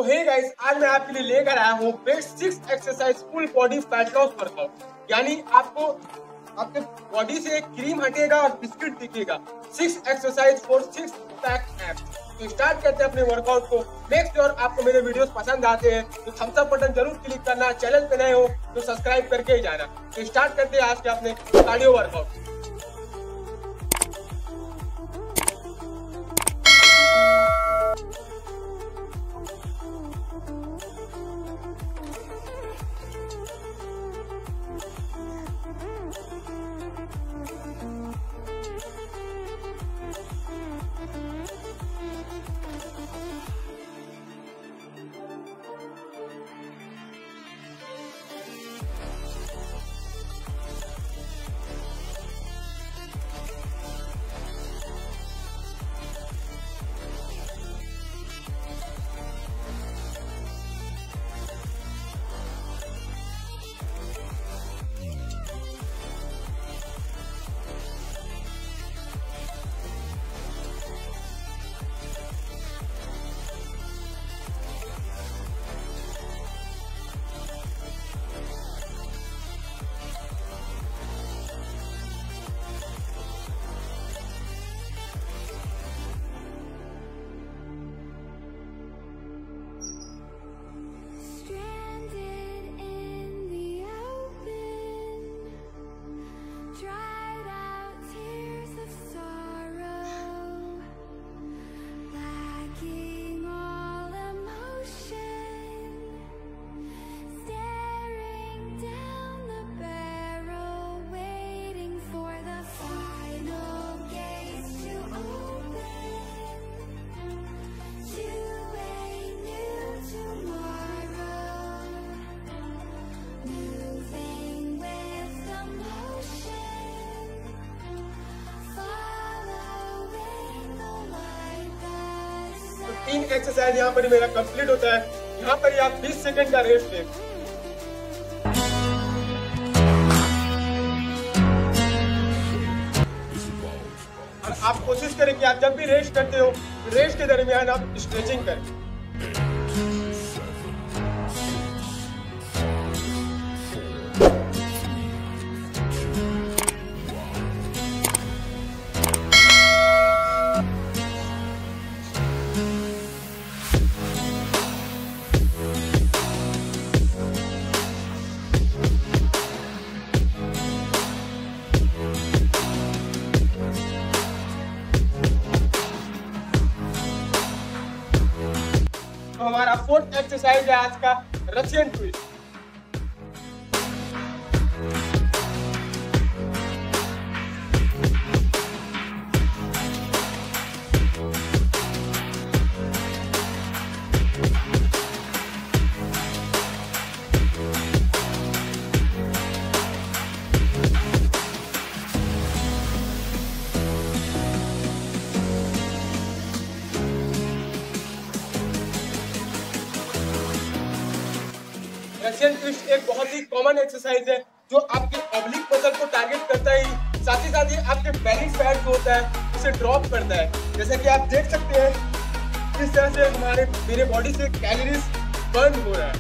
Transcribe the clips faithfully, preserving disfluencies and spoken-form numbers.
Hey guys, आज मैं आपके लिए लेकर आया हूँ best six exercise full body fat loss workout. यानी आपको आपके बॉडी से एक क्रीम हटेगा और बिस्किट दिखेगा। Six exercise for six pack abs. तो स्टार्ट करते हैं अपने वर्कआउट को। मेक श्योर आपको मेरे वीडियोस पसंद आते हैं तो थम्स अप बटन जरूर क्लिक करना। चैनल पे नए हो तो सब्सक्राइब करके ही जाना। तो स्टार्ट करते हैं आज के अपने कार्डियो वर्कआउट। तीन एक्सरसाइज यहाँ पर मेरा कंप्लीट होता है। यहाँ पर आप बीस सेकंड का रेस्ट लें। और आप कोशिश करें कि आप जब भी रेस्ट करते हो, रेस्ट के दरमियान आप स्ट्रेचिंग करें। तो हमारा फोर्थ एक्सरसाइज है आज का रशियन ट्विस्ट। रशियन ट्विस्ट एक बहुत ही कॉमन एक्सरसाइज है जो आपके ऑब्लिक मसल को टारगेट करता है, साथ ही साथ ही आपके बेली फैट जो होता है उसे ड्रॉप करता है। जैसे कि आप देख सकते हैं किस तरह से हमारे मेरे बॉडी से कैलोरीज बर्न हो रहा है।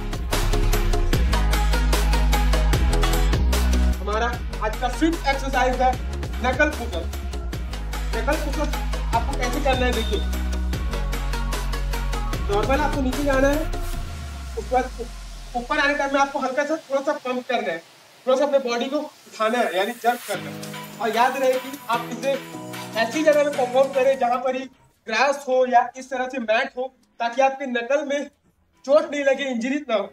हमारा आज का फिफ्थ एक्सरसाइज है नकल पुशअप। नकल पुशअप आपको कैसे करना है, देखिए नॉर्मल आपको नीचे जाना है, उसके बाद ऊपर आने टाइम में आपको हल्का सा थोड़ा सा पंप करना है, थोड़ा सा अपने बॉडी को उठाना है यानी जर्क करना है। और याद रहे कि आप इसे ऐसी जगह में परफॉर्म करें जहां पर ही ग्रास हो या इस तरह से मैट हो, ताकि आपके नकल में चोट नहीं लगे, इंजरी ना हो।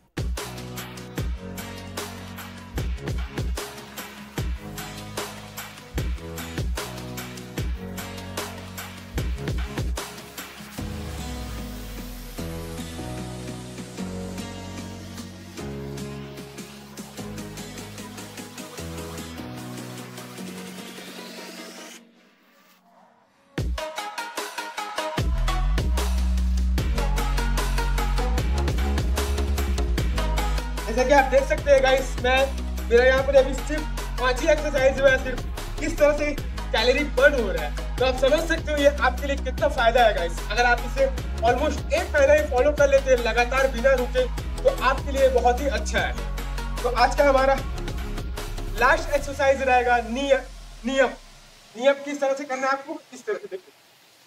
जैसा कि आप देख सकते हैं गाइस, मैं मेरा यहाँ पर अभी सिर्फ पांच ही एक्सरसाइज हुआ है। सिर्फ किस तरह से कैलोरी बर्न हो रहा है। तो आप समझ सकते हो ये आपके लिए कितना फायदा है गाइस। अगर आप इसे ऑलमोस्ट एक महीना ही फॉलो कर लेते हैं लगातार बिना रुके तो आपके लिए बहुत ही अच्छा है। तो आज का हमारा लास्ट एक्सरसाइज रहेगा नियम नियम नियम किस तरह से करना है आपको इस तरह से देखिए।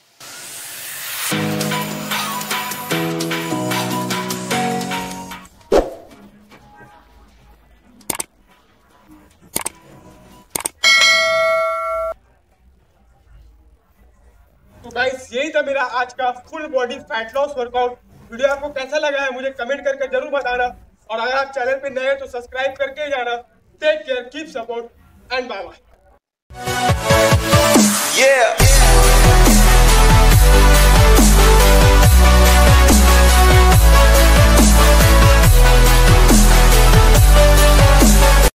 तो गाइस यही था मेरा आज का full body fat loss workout. Video आपको कैसा लगा है मुझे कमेंट करके जरूर बताना, और अगर आप चैनल पे नए हैं तो सब्सक्राइब करके जाना। Take care, keep support and bye bye.